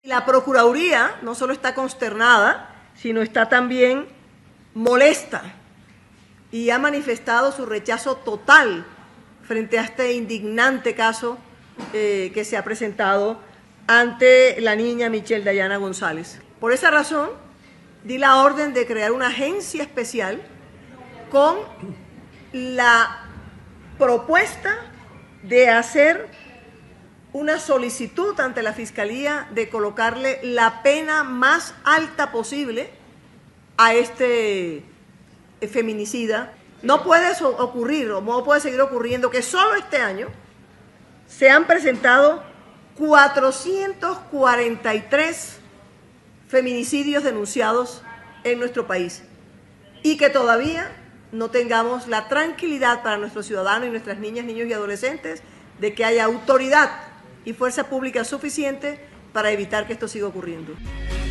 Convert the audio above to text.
La Procuraduría no solo está consternada, sino está también molesta y ha manifestado su rechazo total frente a este indignante caso que se ha presentado ante la niña Michelle Dayana González. Por esa razón, di la orden de crear una agencia especial con la propuesta de hacer una solicitud ante la Fiscalía de colocarle la pena más alta posible a este feminicida. No puede ocurrir, o no puede seguir ocurriendo, que solo este año se han presentado 443 feminicidios denunciados en nuestro país y que todavía no tengamos la tranquilidad para nuestros ciudadanos y nuestras niñas, niños y adolescentes de que haya autoridad y fuerza pública suficiente para evitar que esto siga ocurriendo.